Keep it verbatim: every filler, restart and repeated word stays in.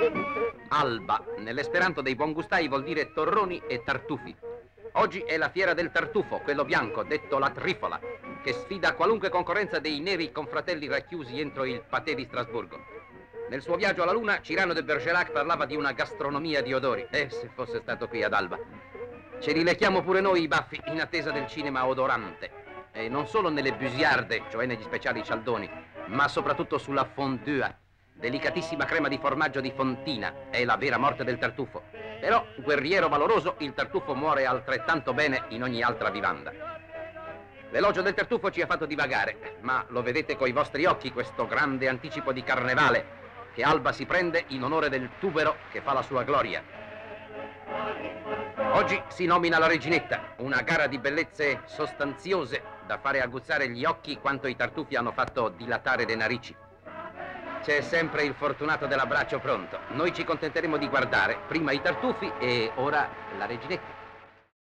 Alba, nell'esperanto dei buongustai, vuol dire torroni e tartufi. Oggi è la fiera del tartufo, quello bianco, detto la trifola, che sfida qualunque concorrenza dei neri confratelli racchiusi entro il Pathé di Strasburgo. Nel suo viaggio alla Luna, Cyrano de Bergerac parlava di una gastronomia di odori. Eh, se fosse stato qui ad Alba. Ce li lecchiamo pure noi i baffi in attesa del cinema odorante. E non solo nelle busiarde, cioè negli speciali cialdoni, ma soprattutto sulla fondue, delicatissima crema di formaggio di fontina, è la vera morte del tartufo. Però, guerriero valoroso, il tartufo muore altrettanto bene in ogni altra vivanda. L'elogio del tartufo ci ha fatto divagare, ma lo vedete coi vostri occhi questo grande anticipo di carnevale che Alba si prende in onore del tubero che fa la sua gloria. Oggi si nomina la reginetta, una gara di bellezze sostanziose da fare aguzzare gli occhi quanto i tartufi hanno fatto dilatare le narici. C'è sempre il fortunato dell'abbraccio pronto. Noi ci contenteremo di guardare prima i tartufi e ora la reginetta.